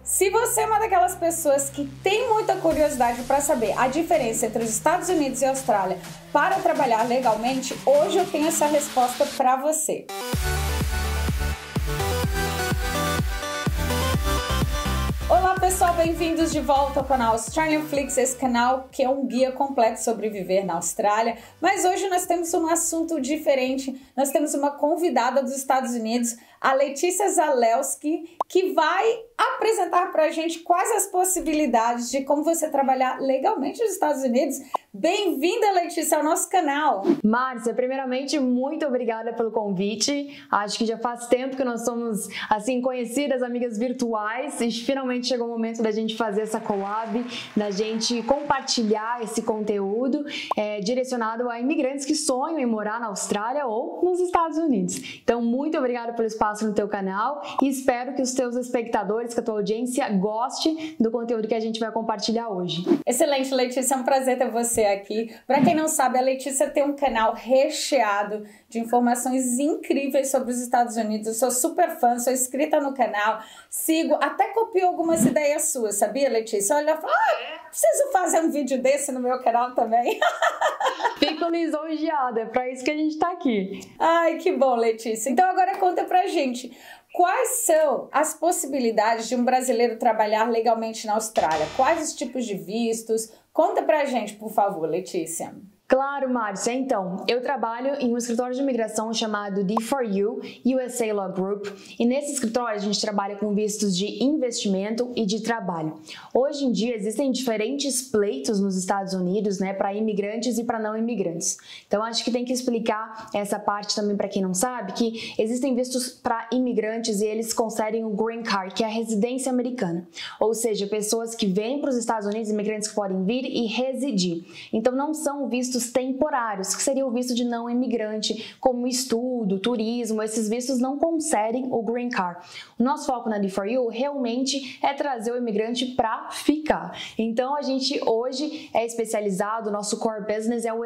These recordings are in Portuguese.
Se você é uma daquelas pessoas que tem muita curiosidade para saber a diferença entre os Estados Unidos e a Austrália para trabalhar legalmente, hoje eu tenho essa resposta para você. Olá pessoal, bem-vindos de volta ao canal Australian Flicks, esse canal que é um guia completo sobre viver na Austrália. Mas hoje nós temos um assunto diferente, nós temos uma convidada dos Estados Unidos, a Letícia Zalewski, que vai apresentar para a gente quais as possibilidades de como você trabalhar legalmente nos Estados Unidos. Bem-vinda, Letícia, ao nosso canal. Márcia, primeiramente, muito obrigada pelo convite. Acho que já faz tempo que nós somos, assim, conhecidas, amigas virtuais, e finalmente chegou o momento da gente fazer essa collab, da gente compartilhar esse conteúdo direcionado a imigrantes que sonham em morar na Austrália ou nos Estados Unidos. Então, muito obrigada pelo espaço no teu canal e espero que os teus espectadores, que a tua audiência goste do conteúdo que a gente vai compartilhar hoje. Excelente, Letícia, é um prazer ter você aqui. Para quem não sabe, a Letícia tem um canal recheado de informações incríveis sobre os Estados Unidos. Eu sou super fã, sou inscrita no canal, sigo, até copio algumas ideias suas, sabia, Letícia? Olha, eu falo, preciso fazer um vídeo desse no meu canal também. Fico lisonjeada, é para isso que a gente tá aqui. Ai, que bom, Letícia. Então agora conta pra gente, quais são as possibilidades de um brasileiro trabalhar legalmente na Austrália? Quais os tipos de vistos? Conta pra gente, por favor, Letícia. Claro, Márcia. Então, eu trabalho em um escritório de imigração chamado D4U, USA Law Group, e nesse escritório a gente trabalha com vistos de investimento e de trabalho. Hoje em dia existem diferentes pleitos nos Estados Unidos, né, para imigrantes e para não imigrantes. Então, acho que tem que explicar essa parte também para quem não sabe, que existem vistos para imigrantes e eles concedem o Green Card, que é a residência americana. Ou seja, pessoas que vêm para os Estados Unidos, imigrantes que podem vir e residir. Então, não são vistos temporários, que seria o visto de não imigrante, como estudo, turismo. Esses vistos não concedem o Green Card. O nosso foco na D4U realmente é trazer o imigrante para ficar. Então a gente hoje é especializado, nosso core business é o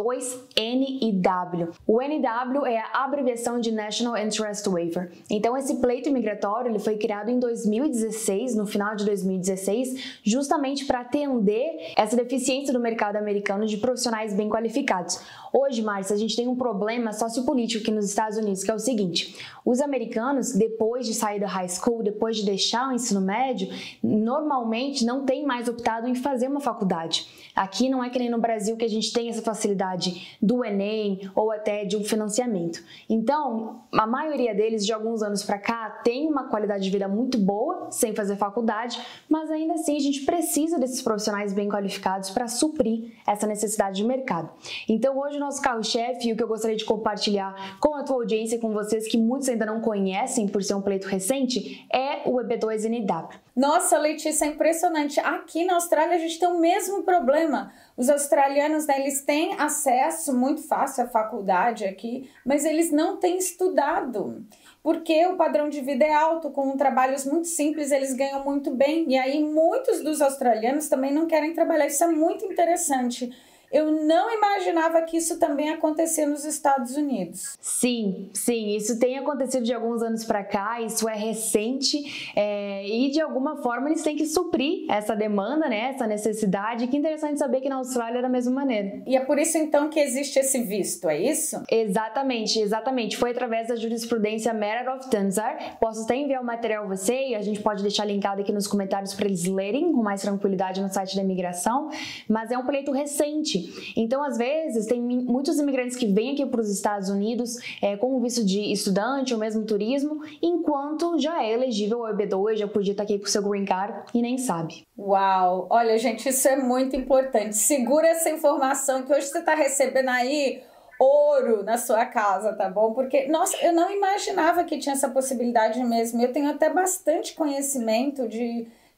EB2NIW. O NIW é a abreviação de National Interest Waiver. Então esse pleito imigratório ele foi criado em 2016, no final de 2016, justamente para atender essa deficiência do mercado americano de profissionais bem qualificados. Hoje, Márcia, a gente tem um problema sociopolítico aqui nos Estados Unidos, que é o seguinte: os americanos, depois de sair da high school, depois de deixar o ensino médio, normalmente não têm mais optado em fazer uma faculdade. Aqui não é que nem no Brasil que a gente tem essa facilidade do Enem ou até de um financiamento. Então, a maioria deles, de alguns anos para cá, tem uma qualidade de vida muito boa, sem fazer faculdade, mas ainda assim a gente precisa desses profissionais bem qualificados para suprir essa necessidade de mercado. Então hoje o nosso carro-chefe e o que eu gostaria de compartilhar com a tua audiência e com vocês que muitos ainda não conhecem por ser um pleito recente é o EB2NIW. Nossa, Letícia, é impressionante. Aqui na Austrália a gente tem o mesmo problema. Os australianos, né, eles têm acesso muito fácil à faculdade aqui, mas eles não têm estudado. Porque o padrão de vida é alto, com trabalhos muito simples, eles ganham muito bem. E aí muitos dos australianos também não querem trabalhar. Isso é muito interessante. Eu não imaginava que isso também acontecia nos Estados Unidos. Sim, isso tem acontecido de alguns anos para cá, isso é recente e de alguma forma eles têm que suprir essa demanda, né, essa necessidade. Que interessante saber que na Austrália é da mesma maneira. E é por isso então que existe esse visto, é isso? Exatamente. Foi através da jurisprudência Matter of Tanzar. Posso até enviar o material a você e a gente pode deixar linkado aqui nos comentários para eles lerem com mais tranquilidade no site da imigração, mas é um pleito recente. Então, às vezes, tem muitos imigrantes que vêm aqui para os Estados Unidos com o visto de estudante ou mesmo turismo, enquanto já é elegível ao EB2, já podia estar aqui com o seu Green Card e nem sabe. Uau! Olha, gente, isso é muito importante. Segura essa informação que hoje você está recebendo aí ouro na sua casa, tá bom? Porque, nossa, eu não imaginava que tinha essa possibilidade mesmo. Eu tenho até bastante conhecimento de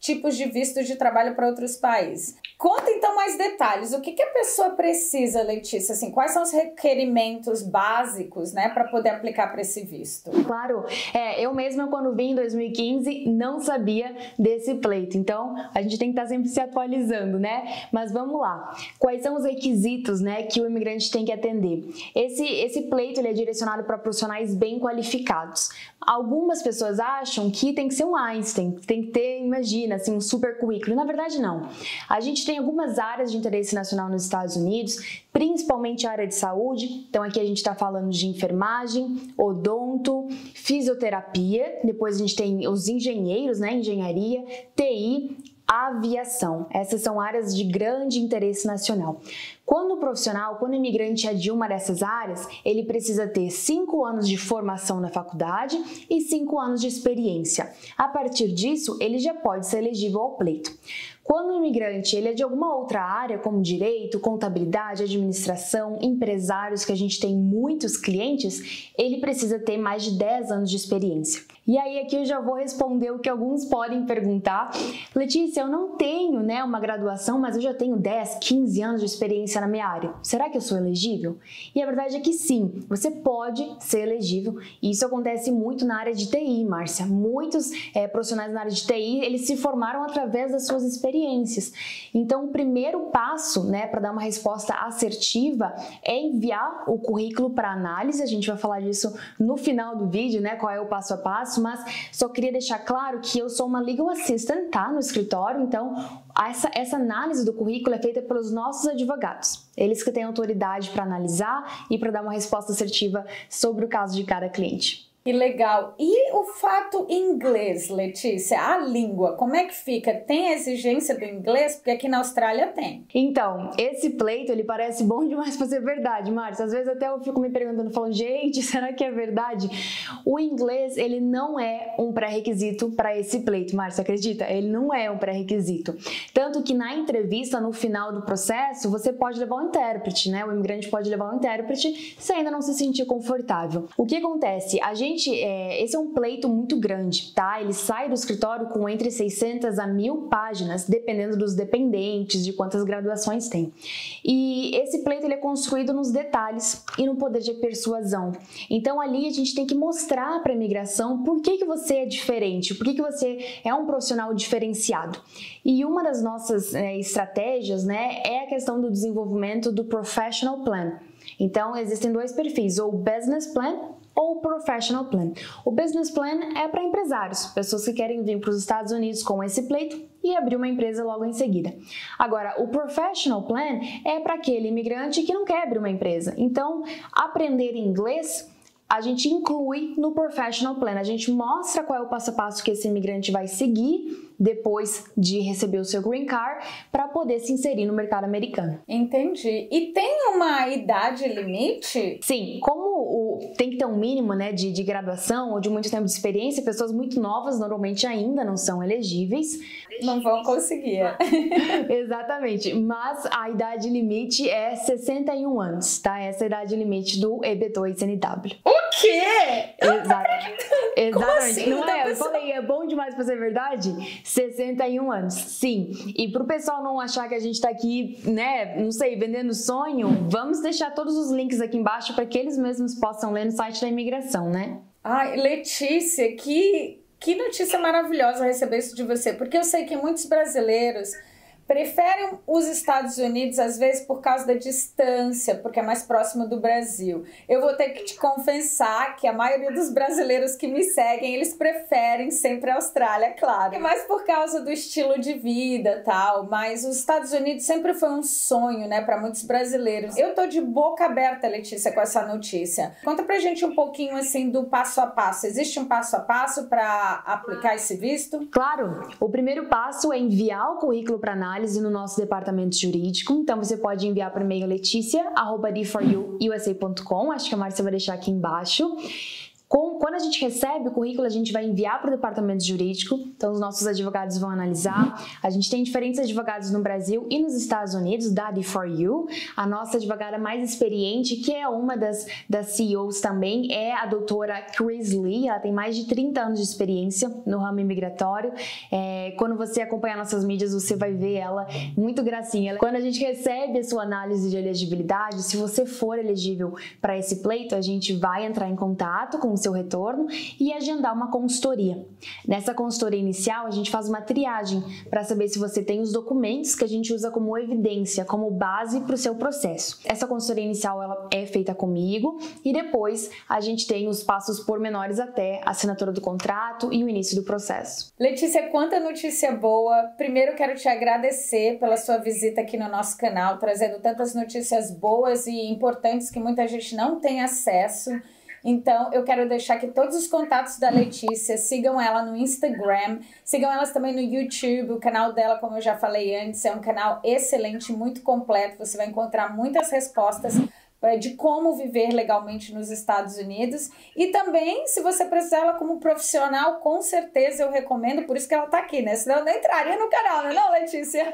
tipos de vistos de trabalho para outros países. Conta então mais detalhes. O que a pessoa precisa, Letícia? Assim, quais são os requerimentos básicos, né, para poder aplicar para esse visto? Claro, eu mesma quando vim em 2015 não sabia desse pleito, então a gente tem que estar sempre se atualizando, né? Mas vamos lá. Quais são os requisitos, né, que o imigrante tem que atender? Esse pleito ele é direcionado para profissionais bem qualificados. Algumas pessoas acham que tem que ser um Einstein, tem que ter, imagina, assim, um super currículo. Na verdade, não. A gente tem algumas áreas de interesse nacional nos Estados Unidos, principalmente a área de saúde. Então, aqui a gente está falando de enfermagem, odonto, fisioterapia. Depois a gente tem os engenheiros, né, engenharia, TI, aviação. Essas são áreas de grande interesse nacional. Quando o imigrante é de uma dessas áreas, ele precisa ter 5 anos de formação na faculdade e 5 anos de experiência. A partir disso, ele já pode ser elegível ao pleito. Quando o imigrante ele é de alguma outra área, como direito, contabilidade, administração, empresários, que a gente tem muitos clientes, ele precisa ter mais de 10 anos de experiência. E aí aqui eu já vou responder o que alguns podem perguntar. Letícia, eu não tenho, né, uma graduação, mas eu já tenho 10, 15 anos de experiência na minha área. Será que eu sou elegível? E a verdade é que sim, você pode ser elegível. E isso acontece muito na área de TI, Márcia. Muitos profissionais na área de TI, eles se formaram através das suas experiências. Então, o primeiro passo, né, para dar uma resposta assertiva é enviar o currículo para análise. A gente vai falar disso no final do vídeo, né, qual é o passo a passo, mas só queria deixar claro que eu sou uma legal assistant, tá, no escritório, então essa análise do currículo é feita pelos nossos advogados. Eles que têm autoridade para analisar e para dar uma resposta assertiva sobre o caso de cada cliente. Que legal. E o fato inglês, Letícia, a língua, como é que fica? Tem a exigência do inglês? Porque aqui na Austrália tem. Então, esse pleito, ele parece bom demais para ser verdade, Márcia. Às vezes até eu fico me perguntando, falando, gente, será que é verdade? O inglês, ele não é um pré-requisito para esse pleito, Márcia, acredita? Ele não é um pré-requisito. Tanto que na entrevista, no final do processo, você pode levar um intérprete, né? O imigrante pode levar um intérprete se ainda não se sentir confortável. O que acontece? Esse é um pleito muito grande, tá? Ele sai do escritório com entre 600 a 1.000 páginas, dependendo dos dependentes, de quantas graduações tem. E esse pleito ele é construído nos detalhes e no poder de persuasão. Então ali a gente tem que mostrar para a imigração por que você é diferente, por que você é um profissional diferenciado. E uma das nossas estratégias, né, é a questão do desenvolvimento do Professional Plan. Então existem 2 perfis, ou Business Plan ou Professional Plan. O Business Plan é para empresários, pessoas que querem vir para os Estados Unidos com esse pleito e abrir uma empresa logo em seguida. Agora, o Professional Plan é para aquele imigrante que não quer abrir uma empresa. Então, aprender inglês a gente inclui no Professional Plan. A gente mostra qual é o passo a passo que esse imigrante vai seguir depois de receber o seu Green Card para poder se inserir no mercado americano. Entendi. E tem uma idade limite? Sim, como tem que ter um mínimo, né, de graduação ou de muito tempo de experiência, pessoas muito novas normalmente ainda não são elegíveis. Não vão conseguir. Exatamente, mas a idade limite é 61 anos, tá? Essa é a idade limite do EB2NW. O quê? Exatamente. Como assim? Não é? Eu falei, é bom demais pra ser verdade? 61 anos, sim. E pro pessoal não achar que a gente tá aqui, né, não sei, vendendo sonho, vamos deixar todos os links aqui embaixo para que eles mesmos possam ler no site da imigração, né? Ai, Letícia, que notícia maravilhosa receber isso de você, porque eu sei que muitos brasileiros preferem os Estados Unidos, às vezes, por causa da distância, porque é mais próximo do Brasil. Eu vou ter que te confessar que a maioria dos brasileiros que me seguem, eles preferem sempre a Austrália, claro. É mais por causa do estilo de vida e tal, mas os Estados Unidos sempre foi um sonho, né, para muitos brasileiros. Eu tô de boca aberta, Letícia, com essa notícia. Conta pra gente um pouquinho, assim, do passo a passo. Existe um passo a passo para aplicar esse visto? Claro! O primeiro passo é enviar o currículo para análise no nosso departamento jurídico. Então você pode enviar para o e-mail leticia@d4uusa.com. Acho que a Márcia vai deixar aqui embaixo. Quando a gente recebe o currículo, a gente vai enviar para o departamento jurídico, então os nossos advogados vão analisar. A gente tem diferentes advogados no Brasil e nos Estados Unidos, da D4U. A nossa advogada mais experiente, que é uma das CEOs também, é a doutora Chris Lee. Ela tem mais de 30 anos de experiência no ramo imigratório. Quando você acompanhar nossas mídias, você vai ver ela muito gracinha. Quando a gente recebe a sua análise de elegibilidade, se você for elegível para esse pleito, a gente vai entrar em contato com o seu retorno e agendar uma consultoria. Nessa consultoria inicial, a gente faz uma triagem para saber se você tem os documentos que a gente usa como evidência, como base para o seu processo. Essa consultoria inicial ela é feita comigo e depois a gente tem os passos pormenores até a assinatura do contrato e o início do processo. Letícia, quanta notícia boa! Primeiro quero te agradecer pela sua visita aqui no nosso canal, trazendo tantas notícias boas e importantes que muita gente não tem acesso. Então, eu quero deixar aqui todos os contatos da Letícia, sigam ela no Instagram, sigam elas também no YouTube, o canal dela, como eu já falei antes, é um canal excelente, muito completo, você vai encontrar muitas respostas de como viver legalmente nos Estados Unidos. E também, se você precisar ela como profissional, com certeza eu recomendo, por isso que ela tá aqui, né? Senão eu não entraria no canal, não, Letícia?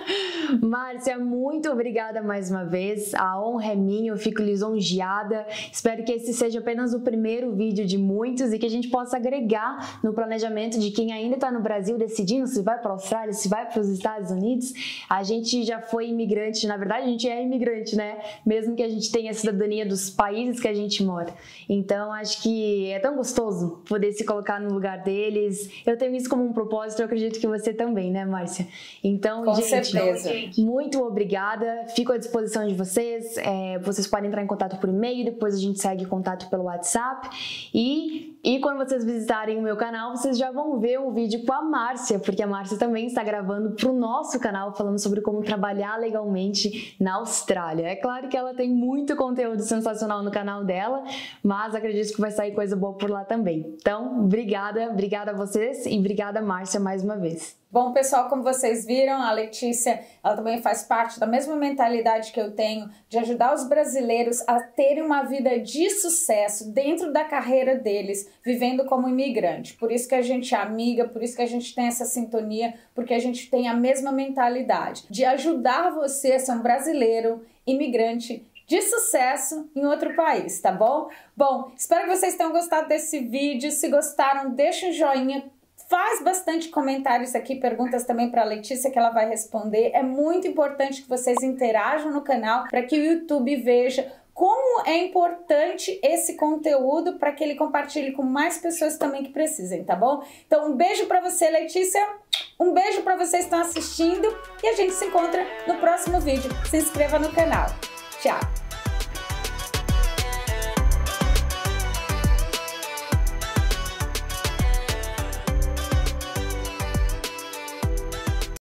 Márcia, muito obrigada mais uma vez. A honra é minha, eu fico lisonjeada. Espero que esse seja apenas o primeiro vídeo de muitos e que a gente possa agregar no planejamento de quem ainda está no Brasil decidindo se vai para a Austrália, se vai para os Estados Unidos. A gente já foi imigrante, na verdade a gente é imigrante, né? Mesmo que a gente tenha a cidadania dos países que a gente mora. Então, acho que é tão gostoso poder se colocar no lugar deles. Eu tenho isso como um propósito, eu acredito que você também, né, Márcia? Então, com certeza. Muito obrigada. Fico à disposição de vocês. Vocês podem entrar em contato por e-mail, depois a gente segue contato pelo WhatsApp. E quando vocês visitarem o meu canal, vocês já vão ver o vídeo com a Márcia, porque a Márcia também está gravando para o nosso canal, falando sobre como trabalhar legalmente na Austrália. É claro que ela tem muito conteúdo sensacional no canal dela, mas acredito que vai sair coisa boa por lá também. Então, obrigada a vocês e obrigada, Márcia, mais uma vez. Bom, pessoal, como vocês viram, a Letícia, ela também faz parte da mesma mentalidade que eu tenho de ajudar os brasileiros a terem uma vida de sucesso dentro da carreira deles, vivendo como imigrante. Por isso que a gente é amiga, por isso que a gente tem essa sintonia, porque a gente tem a mesma mentalidade de ajudar você a ser um brasileiro imigrante de sucesso em outro país, tá bom? Bom, espero que vocês tenham gostado desse vídeo. Se gostaram, deixa um joinha. Faz bastante comentários aqui, perguntas também para a Letícia que ela vai responder. É muito importante que vocês interajam no canal para que o YouTube veja como é importante esse conteúdo para que ele compartilhe com mais pessoas também que precisem, tá bom? Então, um beijo para você, Letícia. Um beijo para vocês que estão assistindo e a gente se encontra no próximo vídeo. Se inscreva no canal. Tchau!